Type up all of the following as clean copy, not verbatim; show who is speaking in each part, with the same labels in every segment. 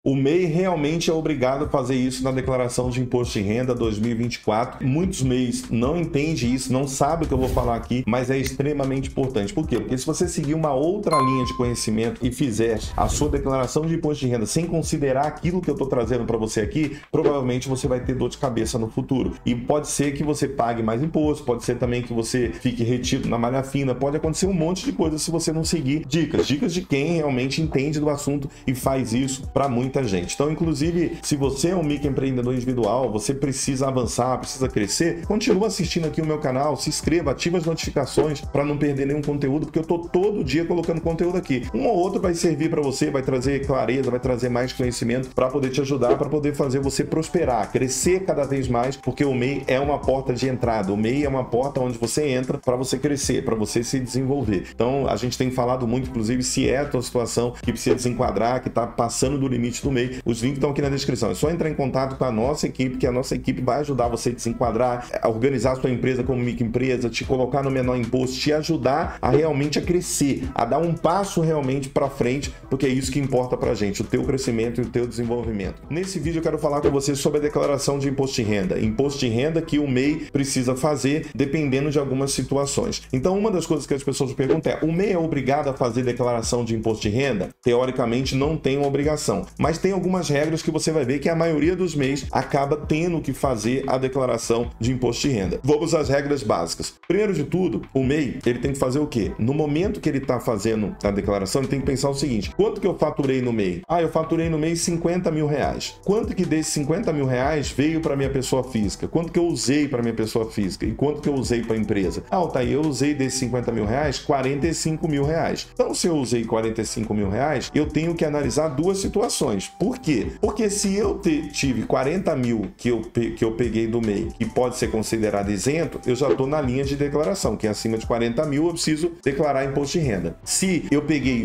Speaker 1: O MEI realmente é obrigado a fazer isso na declaração de imposto de renda 2024. Muitos MEIs não entendem isso, não sabem o que eu vou falar aqui, mas é extremamente importante. Por quê? Porque se você seguir uma outra linha de conhecimento e fizer a sua declaração de imposto de renda sem considerar aquilo que eu estou trazendo para você aqui, provavelmente você vai ter dor de cabeça no futuro. E pode ser que você pague mais imposto, pode ser também que você fique retido na malha fina, pode acontecer um monte de coisa se você não seguir dicas de quem realmente entende do assunto e faz isso para muita gente. Então, inclusive, se você é um microempreendedor individual, você precisa avançar, precisa crescer, continua assistindo aqui o meu canal, se inscreva, ativa as notificações para não perder nenhum conteúdo, porque eu tô todo dia colocando conteúdo aqui. Um ou outro vai servir para você, vai trazer clareza, vai trazer mais conhecimento para poder te ajudar, para poder fazer você prosperar, crescer cada vez mais, porque o MEI é uma porta de entrada. O MEI é uma porta onde você entra para você crescer, para você se desenvolver. Então, a gente tem falado muito, inclusive, se é a tua situação que precisa desenquadrar, que está passando do limite do MEI, os links estão aqui na descrição. É só entrar em contato com a nossa equipe, que a nossa equipe vai ajudar você a desenquadrar, a organizar a sua empresa como microempresa, te colocar no menor imposto, te ajudar a realmente a crescer, a dar um passo realmente para frente, porque é isso que importa para a gente, o teu crescimento e o teu desenvolvimento. Nesse vídeo eu quero falar com você sobre a declaração de imposto de renda. Imposto de renda que o MEI precisa fazer dependendo de algumas situações. Então, uma das coisas que as pessoas perguntam é: o MEI é obrigado a fazer declaração de imposto de renda? Teoricamente, não tem uma obrigação, mas tem algumas regras que você vai ver que a maioria dos MEIs acaba tendo que fazer a declaração de imposto de renda. Vamos às regras básicas. Primeiro de tudo, o MEI, ele tem que fazer o quê? No momento que ele está fazendo a declaração, ele tem que pensar o seguinte: quanto que eu faturei no MEI? Eu faturei no mês 50 mil reais. Quanto que desses 50 mil reais veio para minha pessoa física? Quanto que eu usei para minha pessoa física? E quanto que eu usei para a empresa? Tá aí, eu usei desses 50 mil reais, 45 mil reais. Então, se eu usei 45 mil reais, eu tenho que analisar duas situações. Por quê? Porque se eu tive 40 mil que eu peguei do MEI, que pode ser considerado isento, eu já estou na linha de declaração, que é acima de 40 mil, eu preciso declarar imposto de renda. Se eu peguei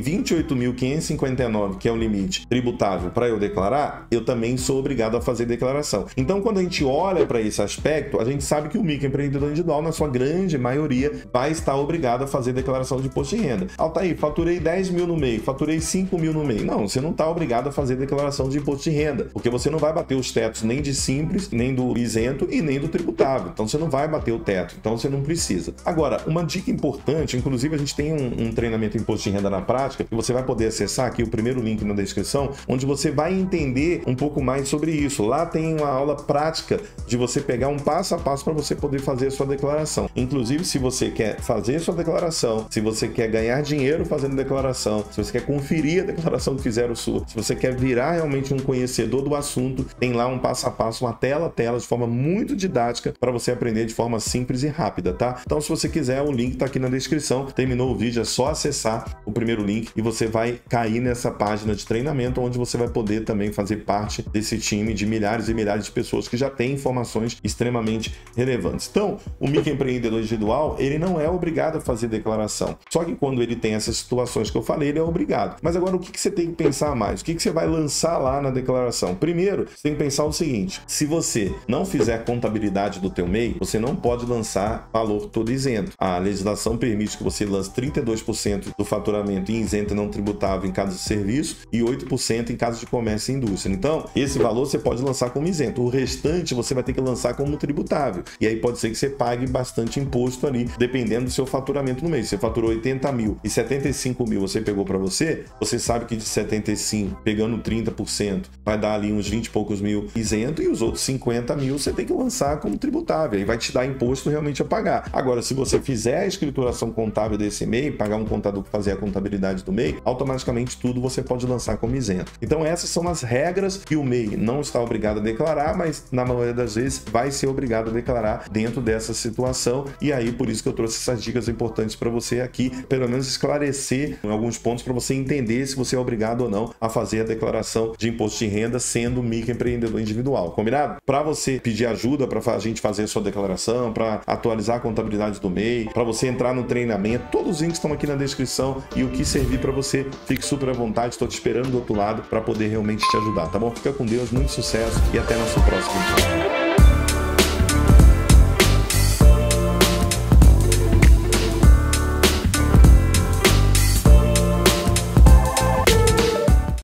Speaker 1: 28.559, que é o limite tributável para eu declarar, eu também sou obrigado a fazer declaração. Então, quando a gente olha para esse aspecto, a gente sabe que o microempreendedor individual, na sua grande maioria, vai estar obrigado a fazer declaração de imposto de renda. Tá aí, faturei 10 mil no MEI, faturei 5 mil no MEI. Não, você não está obrigado a fazer declaração de imposto de renda, porque você não vai bater os tetos nem de simples, nem do isento e nem do tributável. Então, você não vai bater o teto, então você não precisa. Agora, uma dica importante, inclusive a gente tem um treinamento em imposto de renda na prática, que você vai poder acessar aqui, o primeiro link na descrição, onde você vai entender um pouco mais sobre isso. Lá tem uma aula prática de você pegar um passo a passo para você poder fazer a sua declaração. Inclusive, se você quer fazer a sua declaração, se você quer ganhar dinheiro fazendo declaração, se você quer conferir a declaração que fizeram sua, se você quer virar realmente um conhecedor do assunto, tem lá um passo a passo, uma tela de forma muito didática para você aprender de forma simples e rápida, tá? Então, se você quiser, o link tá aqui na descrição. Terminou o vídeo, é só acessar o primeiro link e você vai cair nessa página de treinamento, onde você vai poder também fazer parte desse time de milhares e milhares de pessoas que já têm informações extremamente relevantes. Então, o microempreendedor individual, ele não é obrigado a fazer declaração. Só que quando ele tem essas situações que eu falei, ele é obrigado. Mas agora, o que você tem que pensar mais? O que você vai lançar lá na declaração? Primeiro, você tem que pensar o seguinte: se você não fizer a contabilidade do teu MEI, você não pode lançar valor todo isento. A legislação permite que você lance 32% do faturamento em isento e não tributável em caso de serviço e 8% em caso de comércio e indústria. Então, esse valor você pode lançar como isento. O restante você vai ter que lançar como tributável. E aí pode ser que você pague bastante imposto ali, dependendo do seu faturamento no mês. Você faturou 80 mil e 75 mil você pegou para você sabe que de 75, pegando 30%, vai dar ali uns 20 e poucos mil isento e os outros 50 mil você tem que lançar como tributável. E vai te dar imposto realmente a pagar. Agora, se você fizer a escrituração contábil desse MEI, pagar um contador que fazer a contabilidade do MEI, automaticamente tudo você pode lançar como isento. Então, essas são as regras que o MEI não está obrigado a declarar, mas na maioria das vezes vai ser obrigado a declarar dentro dessa situação. E aí, por isso que eu trouxe essas dicas importantes para você aqui, pelo menos esclarecer alguns pontos para você entender se você é obrigado ou não a fazer a declaração de imposto de renda sendo microempreendedor individual. Combinado? Para você pedir ajuda para a gente fazer a sua declaração, para atualizar a contabilidade do MEI, para você entrar no treinamento, todos os links estão aqui na descrição e o que servir para você, fique super à vontade, estou te esperando do outro lado para poder realmente te ajudar, tá bom? Fica com Deus, muito sucesso e até nosso próximo vídeo.